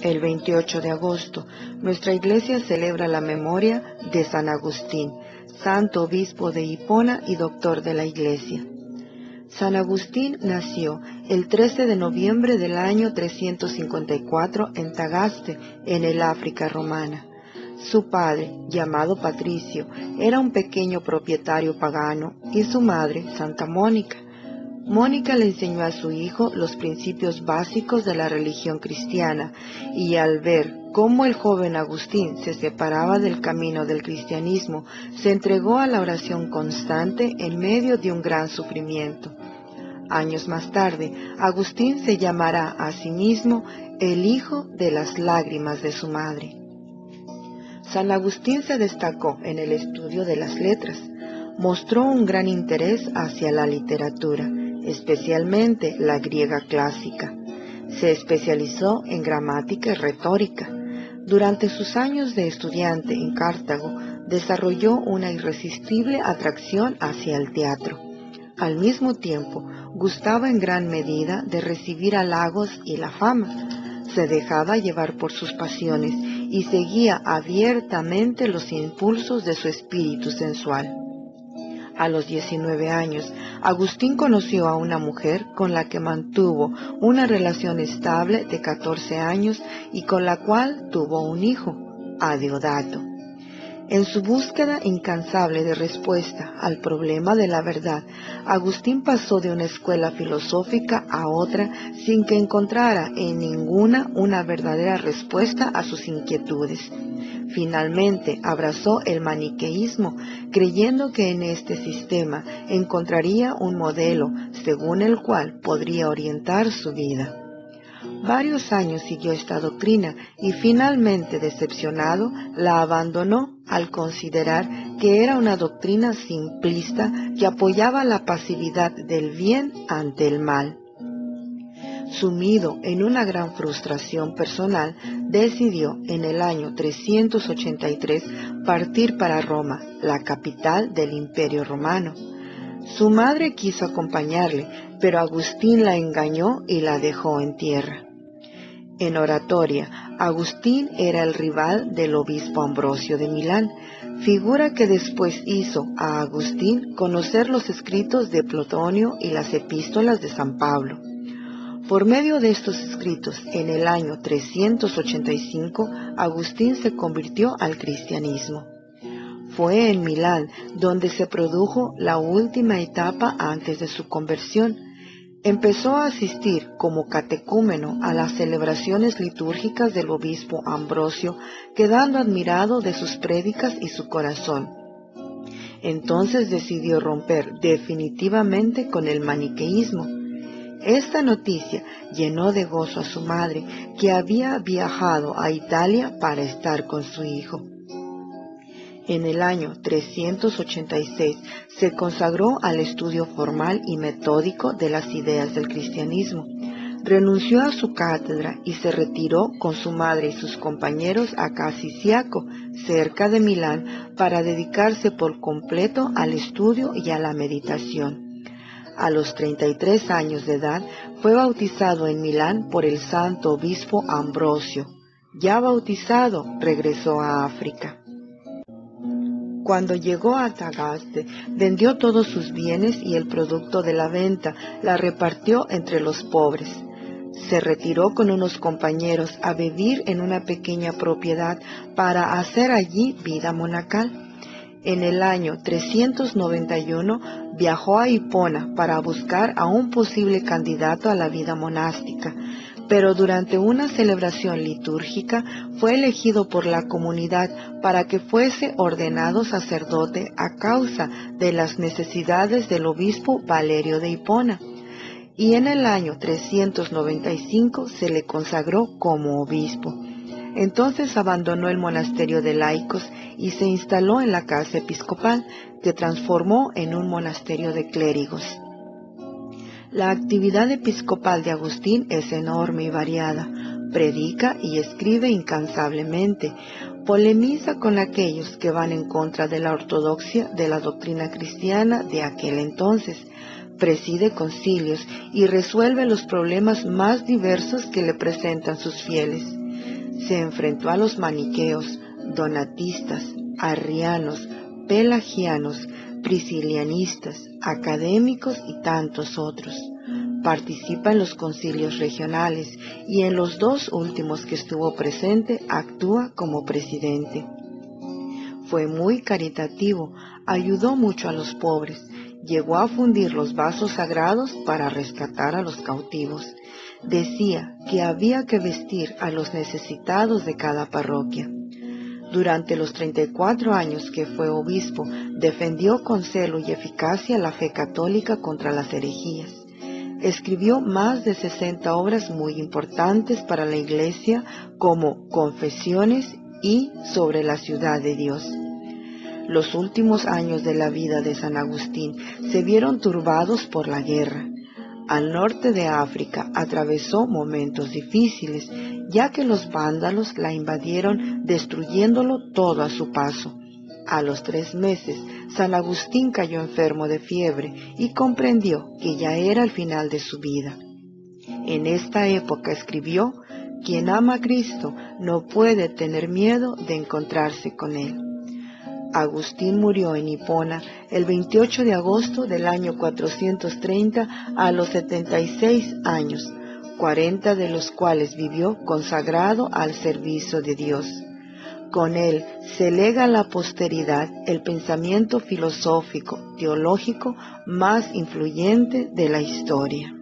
El 28 de agosto, nuestra iglesia celebra la memoria de San Agustín, santo obispo de Hipona y doctor de la iglesia. San Agustín nació el 13 de noviembre del año 354 en Tagaste, en el África romana. Su padre, llamado Patricio, era un pequeño propietario pagano y su madre, Santa Mónica. Mónica le enseñó a su hijo los principios básicos de la religión cristiana y al ver cómo el joven Agustín se separaba del camino del cristianismo, se entregó a la oración constante en medio de un gran sufrimiento. Años más tarde, Agustín se llamará a sí mismo el hijo de las lágrimas de su madre. San Agustín se destacó en el estudio de las letras. Mostró un gran interés hacia la literatura, especialmente la griega clásica. Se especializó en gramática y retórica. Durante sus años de estudiante en Cartago, desarrolló una irresistible atracción hacia el teatro. Al mismo tiempo, gustaba en gran medida de recibir halagos y la fama. Se dejaba llevar por sus pasiones y seguía abiertamente los impulsos de su espíritu sensual. A los 19 años, Agustín conoció a una mujer con la que mantuvo una relación estable de 14 años y con la cual tuvo un hijo, Adeodato. En su búsqueda incansable de respuesta al problema de la verdad, Agustín pasó de una escuela filosófica a otra sin que encontrara en ninguna una verdadera respuesta a sus inquietudes. Finalmente abrazó el maniqueísmo, creyendo que en este sistema encontraría un modelo según el cual podría orientar su vida. Varios años siguió esta doctrina y finalmente, decepcionado, la abandonó al considerar que era una doctrina simplista que apoyaba la pasividad del bien ante el mal. Sumido en una gran frustración personal, decidió en el año 383 partir para Roma, la capital del Imperio Romano. Su madre quiso acompañarle, pero Agustín la engañó y la dejó en tierra. En oratoria, Agustín era el rival del obispo Ambrosio de Milán, figura que después hizo a Agustín conocer los escritos de Plotinio y las epístolas de San Pablo. Por medio de estos escritos, en el año 385, Agustín se convirtió al cristianismo. Fue en Milán donde se produjo la última etapa antes de su conversión. Empezó a asistir como catecúmeno a las celebraciones litúrgicas del obispo Ambrosio, quedando admirado de sus prédicas y su corazón. Entonces decidió romper definitivamente con el maniqueísmo. Esta noticia llenó de gozo a su madre, que había viajado a Italia para estar con su hijo. En el año 386 se consagró al estudio formal y metódico de las ideas del cristianismo. Renunció a su cátedra y se retiró con su madre y sus compañeros a Casiciaco, cerca de Milán, para dedicarse por completo al estudio y a la meditación. A los 33 años de edad fue bautizado en Milán por el santo obispo Ambrosio. Ya bautizado, regresó a África. Cuando llegó a Tagaste, vendió todos sus bienes y el producto de la venta la repartió entre los pobres. Se retiró con unos compañeros a vivir en una pequeña propiedad para hacer allí vida monacal. En el año 391 viajó a Hipona para buscar a un posible candidato a la vida monástica, pero durante una celebración litúrgica fue elegido por la comunidad para que fuese ordenado sacerdote a causa de las necesidades del obispo Valerio de Hipona, y en el año 395 se le consagró como obispo. Entonces abandonó el monasterio de laicos y se instaló en la casa episcopal, que transformó en un monasterio de clérigos. La actividad episcopal de Agustín es enorme y variada. Predica y escribe incansablemente. Polemiza con aquellos que van en contra de la ortodoxia de la doctrina cristiana de aquel entonces. Preside concilios y resuelve los problemas más diversos que le presentan sus fieles. Se enfrentó a los maniqueos, donatistas, arrianos, pelagianos, priscilianistas, académicos y tantos otros. Participa en los concilios regionales y en los dos últimos que estuvo presente actúa como presidente. Fue muy caritativo, ayudó mucho a los pobres, llegó a fundir los vasos sagrados para rescatar a los cautivos. Decía que había que vestir a los necesitados de cada parroquia. Durante los 34 años que fue obispo, defendió con celo y eficacia la fe católica contra las herejías. Escribió más de 60 obras muy importantes para la Iglesia, como Confesiones y Sobre la Ciudad de Dios. Los últimos años de la vida de San Agustín se vieron turbados por la guerra. Al norte de África atravesó momentos difíciles, ya que los vándalos la invadieron destruyéndolo todo a su paso. A los 3 meses, San Agustín cayó enfermo de fiebre y comprendió que ya era el final de su vida. En esta época escribió: «Quien ama a Cristo no puede tener miedo de encontrarse con Él». Agustín murió en Hipona el 28 de agosto del año 430 a los 76 años, 40 de los cuales vivió consagrado al servicio de Dios. Con él se lega a la posteridad el pensamiento filosófico, teológico más influyente de la historia.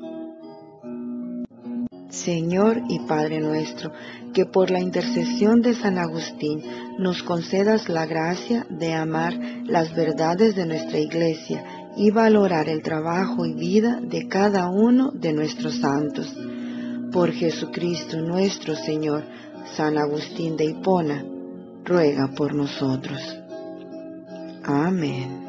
Señor y Padre nuestro, que por la intercesión de San Agustín nos concedas la gracia de amar las verdades de nuestra Iglesia y valorar el trabajo y vida de cada uno de nuestros santos. Por Jesucristo nuestro Señor, San Agustín de Hipona, ruega por nosotros. Amén.